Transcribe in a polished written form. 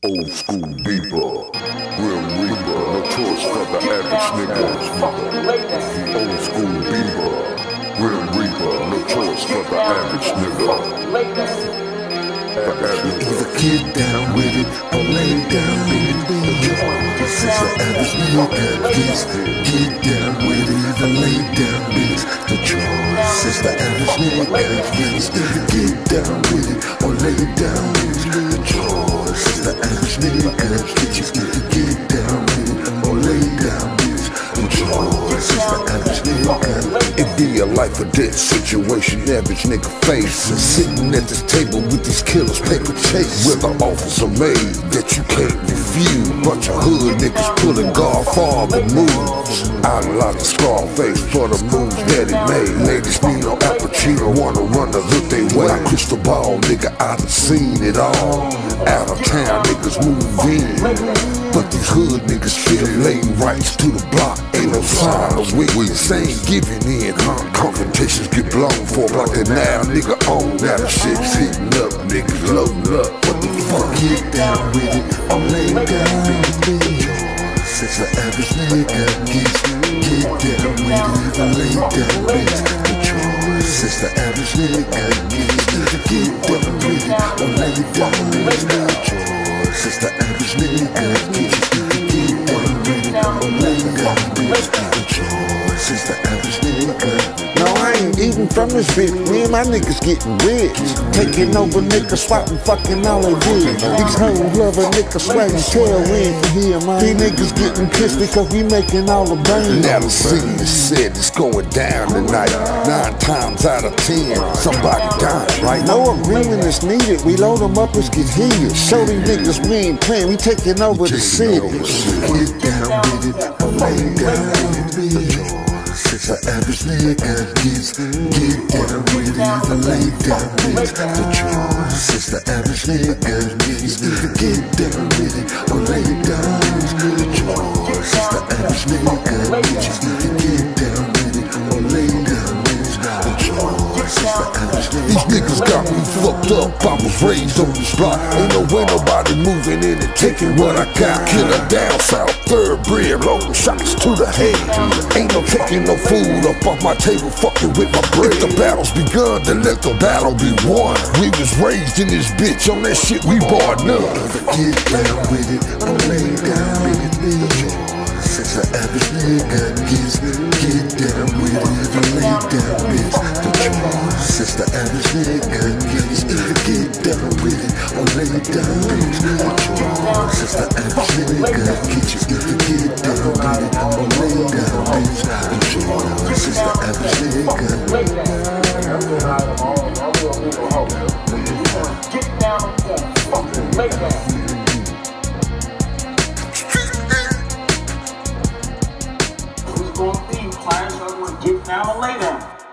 Old school beeper, real reaper, no choice for the average nigga. Old school beeper, real reaper, no choice for the average nigga. Either get down with it or lay down with it. This is the average nigga. Get down with it, either lay down with it. The choice is the average nigga. Either get down with it or lay down with it. The choice is the average nigga. Either get down with it or lay down with it. The choice is the average nigga. It be a life or death situation average nigga faces. Sitting at this table with these killers, paper chase, with an officer made that you can't refuse. Bunch of hood niggas pulling Godfather moves. Outlaw the Scarface for the moves that he made. Ladies need no Al Pacino, wanna run to look they way. My crystal ball nigga, I done seen it all. Out of town niggas move in, but these hood niggas feel late rights to the block. Ain't no sign of weakness, ain't giving in, huh? Confrontations get blown for like that now, nigga on. Now the shit's heating up, niggas loading up. What the fuck? Get down with it or lay down with it. Since the average nigga get down with it, either lay down with it. The choice is the average nigga either get down with it or lay down with it. The choice is the average nigga either get down with it or lay down with it. The choice is the average nigga. No, I ain't eating from this bitch. Me and my niggas getting rich. Taking over niggas, swatting, fucking all they did. These hoes love a nigga swaggy tailwind for here, man. These niggas getting pissed because we making all the brain. Now the scene is said it's going down tonight. 9 times out of 10, somebody dying, right? No agreement is needed. We load them up, let's get heated. Show these niggas we ain't playing, we taking over the city. Get down with it or lay down with it. Since the average nigga get down with it, either lay down with it. The choice is the average nigga either get down with it or lay down with it. The choice is the average nigga either get down with it or lay down with it. The choice is the average nigga. These niggas got me fucked up. I was raised on this block. Ain't no way nobody moving in and taking what I got. Killer down south, thoroughbred, long shots to the head. Ain't no taking no food up off my table, fucking with my bread. If the battle's begun, then let the battle be won. We was raised in this bitch, on that shit we bought none. Get down with it or lay down with it. Since the average nigga get down with it, either lay down with it. The choice is the average nigga either get down with it or lay down with it. The choice is the average nigga either get down with it or lay down with it. The choice is the average nigga. Get down and fucking lay down. Who's gonna be clients are gonna get down and lay down.